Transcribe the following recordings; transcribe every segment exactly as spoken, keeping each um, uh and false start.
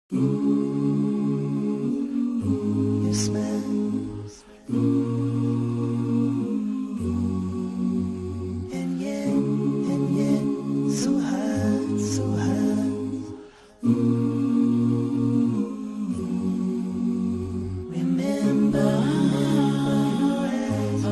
You smell, and yet, and yet, so high, so high. Remember, your eyes,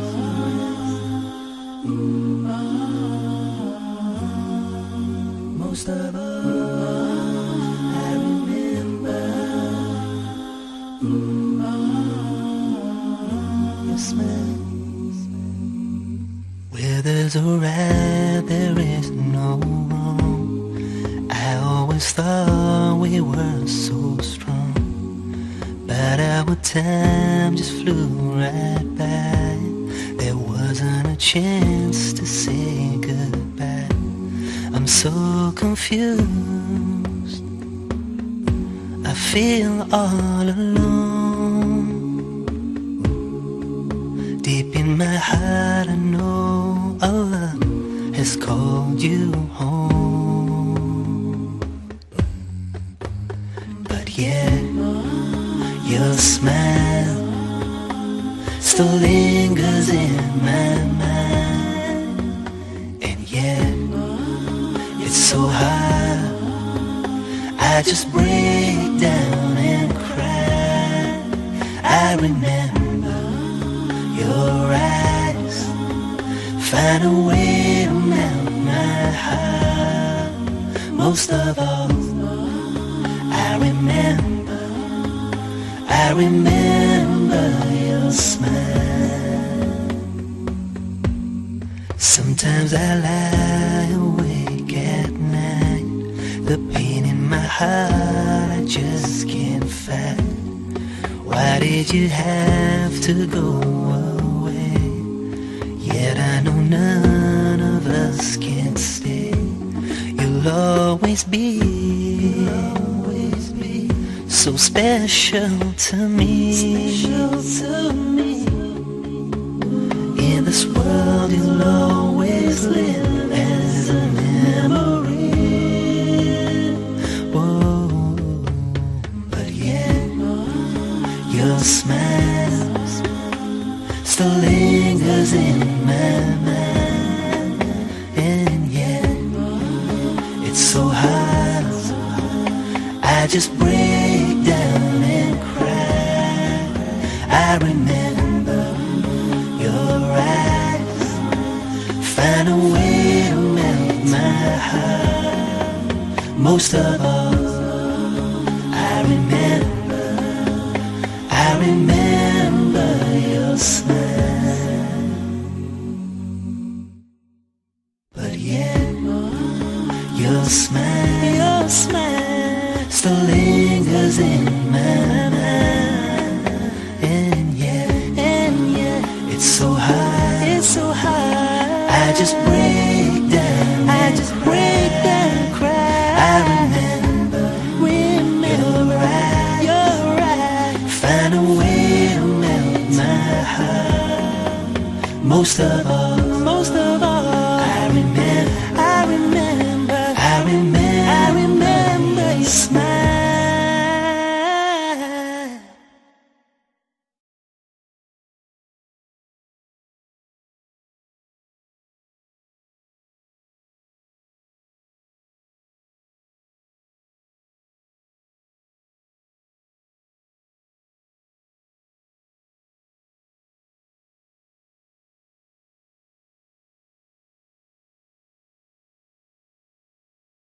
most of all, I remember your smell. Where there's a right, there is no wrong. I always thought we were so strong, but our time just flew right by. There wasn't a chance to say goodbye. I'm so confused, I feel all alone. Deep in my heart I know Allah has called you home. But yet your smile still lingers in my mind, and yet it's so hard, I just break down and cry. I remember your eyes, find a way to melt my heart. Most of all, I remember, I remember your smile. Sometimes I lie awake at night, the pain in my heart I just can't fight. Why did you have to go away? Yet I know none of us can stay. You'll always be, always be so special to me. Special to me. In this world you'll always live as a memory. Whoa. But yet your smile still lingers in my mind, and yet it's so hard, I just break down and cry. I remember your eyes, find a way to melt my heart. Most of all, I remember, I remember your smile. But yet your smile, your smile still lingers in my mind, and yet, and yet it's so hard, it's so hard, I just break down, I just break down and cry. I remember, remember you're right, you're right, find a way to melt my heart. Most of all,